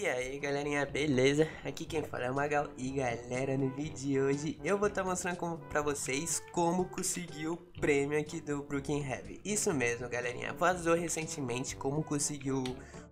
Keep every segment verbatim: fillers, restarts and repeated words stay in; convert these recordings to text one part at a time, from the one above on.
E aí galerinha, beleza? Aqui quem fala é o Magal. E galera, no vídeo de hoje eu vou estar tá mostrando como, pra vocês como conseguir o prêmio aqui do Broken Heavy. Isso mesmo galerinha, vazou recentemente como conseguiu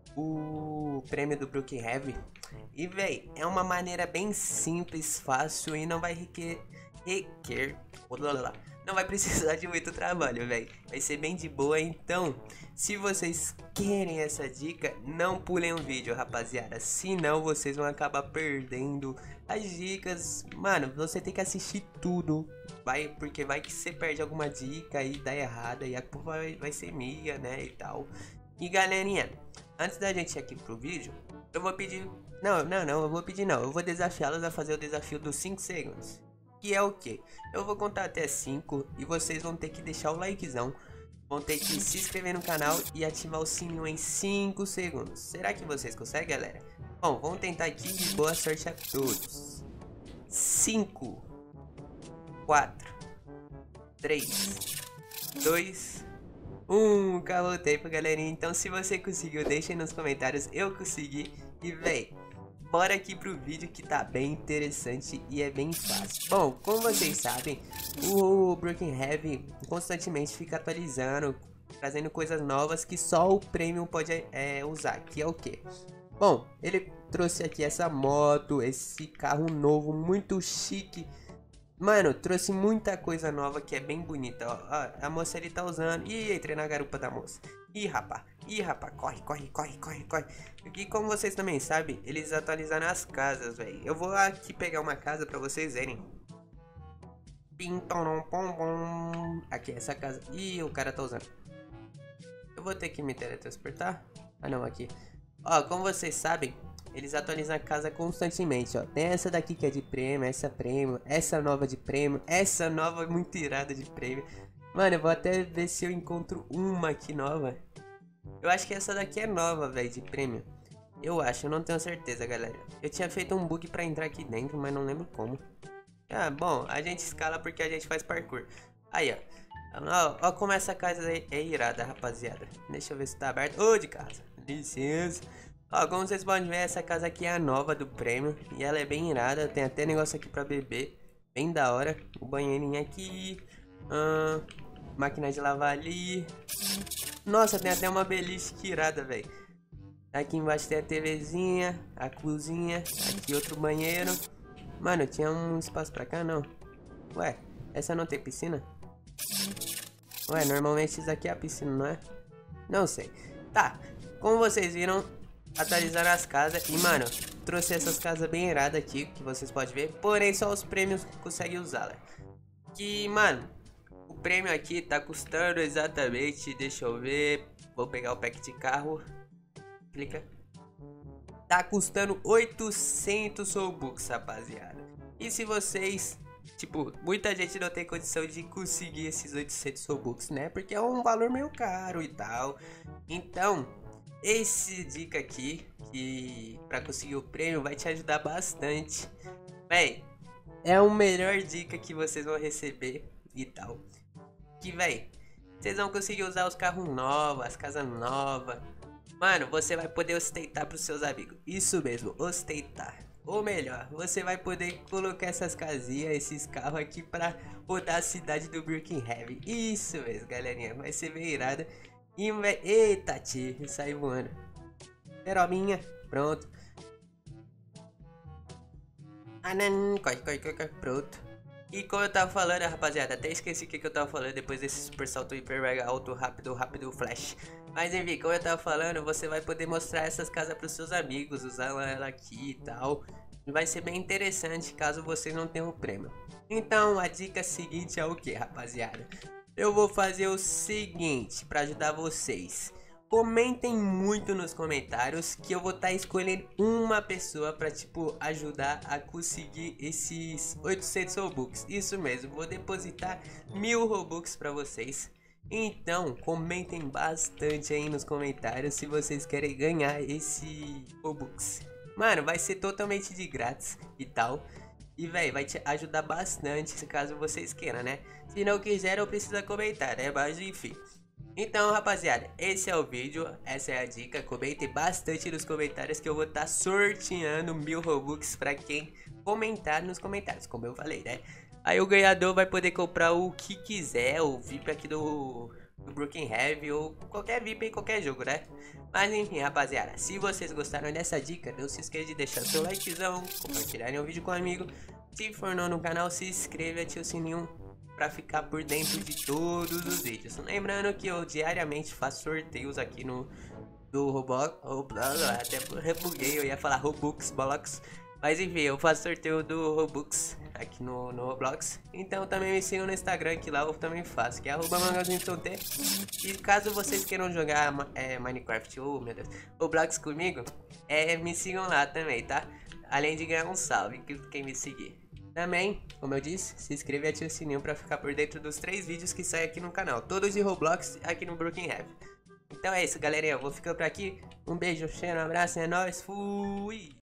o prêmio do Broken Heavy. E véi, é uma maneira bem simples, fácil e não vai requer... requer não vai precisar de muito trabalho, velho. Vai ser bem de boa, então se vocês querem essa dica, não pulem o vídeo, rapaziada. Senão vocês vão acabar perdendo as dicas. Mano, você tem que assistir tudo, vai, porque vai que você perde alguma dica e dá errada e a culpa vai, vai ser minha, né, e tal. E galerinha, antes da gente ir aqui pro vídeo, eu vou pedir... Não, não, não, eu vou pedir não. Eu vou desafiá-los a fazer o desafio dos cinco segundos. Que é o que? Eu vou contar até cinco e vocês vão ter que deixar o likezão, vão ter que se inscrever no canal e ativar o sininho em cinco segundos. Será que vocês conseguem, galera? Bom, vamos tentar aqui e boa sorte a todos. cinco, quatro, três, dois, um. Acabou o tempo, galerinha. Então se você conseguiu, deixa aí nos comentários. Eu consegui e véi, bora aqui pro vídeo que tá bem interessante e é bem fácil. Bom, como vocês sabem, o Broken Heavy constantemente fica atualizando, trazendo coisas novas que só o Premium pode é, usar, que é o que? Bom, ele trouxe aqui essa moto, esse carro novo, muito chique. Mano, trouxe muita coisa nova que é bem bonita, ó. Ó, a moça ele tá usando. Ih, entrei na garupa da moça. Ih, rapá. Ih, rapá. Corre, corre, corre, corre, corre. E como vocês também sabem, eles atualizaram as casas, velho. Eu vou aqui pegar uma casa pra vocês verem. Pim, pom, pom, pom. Aqui, essa casa. Ih, o cara tá usando. Eu vou ter que me teletransportar. Ah, não, aqui. Ó, como vocês sabem, eles atualizam a casa constantemente, ó. Tem essa daqui que é de prêmio, essa prêmio, essa nova de prêmio, essa nova muito irada de prêmio. Mano, eu vou até ver se eu encontro uma aqui nova. Eu acho que essa daqui é nova, velho, de prêmio. Eu acho, eu não tenho certeza, galera. Eu tinha feito um bug pra entrar aqui dentro, mas não lembro como. Ah, bom, a gente escala porque a gente faz parkour. Aí, ó. Ó, ó como essa casa é, é irada, rapaziada. Deixa eu ver se tá aberto. Ô, de casa. Licença. Ó, como vocês podem ver, essa casa aqui é a nova do prêmio. E ela é bem irada, tem até negócio aqui pra beber. Bem da hora. O banheirinho aqui. Hum, máquina de lavar ali. Nossa, tem até uma beliche que irada, velho. Aqui embaixo tem a TVzinha, a cozinha. Aqui outro banheiro. Mano, tinha um espaço pra cá, não? Ué, essa não tem piscina? Ué, normalmente isso aqui é a piscina, não é? Não sei. Tá, como vocês viram, atualizaram as casas e, mano, trouxe essas casas bem iradas aqui, que vocês podem ver. Porém, só os prêmios conseguem usá-la. Que, mano, o prêmio aqui tá custando exatamente, deixa eu ver, vou pegar o pack de carro. Clica. Tá custando oitocentos Robux, rapaziada. E se vocês... Tipo, muita gente não tem condição de conseguir esses oitocentos Robux, né? Porque é um valor meio caro e tal. Então, esse dica aqui, que pra conseguir o prêmio, vai te ajudar bastante. Véi, é a melhor dica que vocês vão receber e tal. Que, véi, vocês vão conseguir usar os carros novos, as casas novas. Mano, você vai poder ostentar pros seus amigos. Isso mesmo, ostentar. Ou melhor, você vai poder colocar essas casinhas, esses carros aqui pra rodar a cidade do Broken Heavy. Isso mesmo, galerinha. Vai ser bem irada. E vai... Eita, tio, sai voando. Perominha, pronto. Anan, corre, corre, corre, corre, pronto. E como eu tava falando, rapaziada, até esqueci o que, que eu tava falando depois desse super salto hiper mega alto, rápido, rápido, flash. Mas enfim, como eu tava falando, você vai poder mostrar essas casas pros seus amigos, usar ela aqui e tal. Vai ser bem interessante caso você não tenha um prêmio. Então a dica seguinte é o que, rapaziada? Eu vou fazer o seguinte pra ajudar vocês. Comentem muito nos comentários que eu vou estar tá escolhendo uma pessoa para tipo ajudar a conseguir esses oitocentos Robux. Isso mesmo, vou depositar mil Robux para vocês. Então comentem bastante aí nos comentários se vocês querem ganhar esse Robux. Mano, vai ser totalmente de grátis e tal. E véi, vai te ajudar bastante caso vocês queiram, né? Se não quiser, não precisa comentar, né? Mas enfim. Então, rapaziada, esse é o vídeo, essa é a dica. Comente bastante nos comentários que eu vou estar tá sorteando mil Robux pra quem comentar nos comentários, como eu falei, né? Aí o ganhador vai poder comprar o que quiser, o V I P aqui do, do Broken Heavy ou qualquer V I P em qualquer jogo, né? Mas enfim, rapaziada, se vocês gostaram dessa dica, não se esqueça de deixar seu likezão, compartilharem o vídeo com um amigo. Se for novo no canal, se inscreva e ative o sininho pra ficar por dentro de todos os vídeos. Lembrando que eu diariamente faço sorteios aqui no do Roblox, Roblox até rebuguei, eu ia falar Robux, Bolox. Mas enfim, eu faço sorteio do Robux aqui no, no Roblox. Então também me sigam no Instagram, que lá eu também faço, que é arroba mangazinho.t. E caso vocês queiram jogar é, Minecraft, oh meu Deus, Roblox comigo, é, me sigam lá também, tá? Além de ganhar um salve, quem me seguir. Também, como eu disse, se inscreva e ative o sininho pra ficar por dentro dos três vídeos que saem aqui no canal. Todos de Roblox aqui no Broken Heavy. Então é isso, galerinha. Eu vou ficando por aqui. Um beijo, cheiro, um abraço, é nóis. Fui!